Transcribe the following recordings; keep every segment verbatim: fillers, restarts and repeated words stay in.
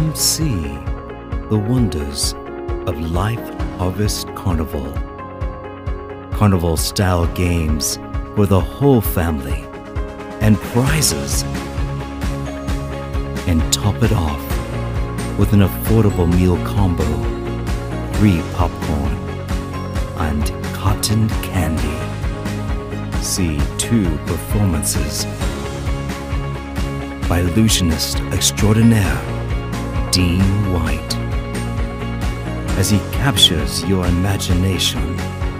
Come see the wonders of Life Harvest Carnival. Carnival-style games for the whole family and prizes. And top it off with an affordable meal combo, free popcorn, and cotton candy. See two performances by Illusionist extraordinaire Dean White as he captures your imagination.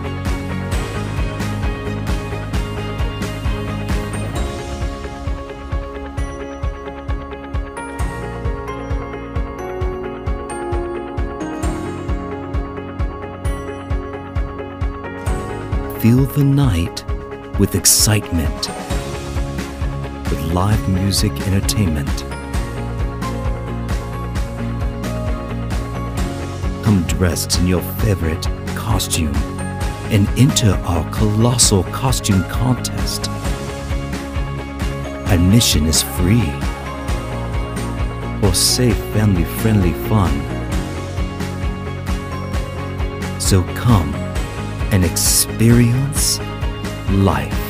Feel the night with excitement, with live music entertainment. Come dressed in your favorite costume and enter our colossal costume contest. Admission is free for safe, family-friendly fun. So come and experience life.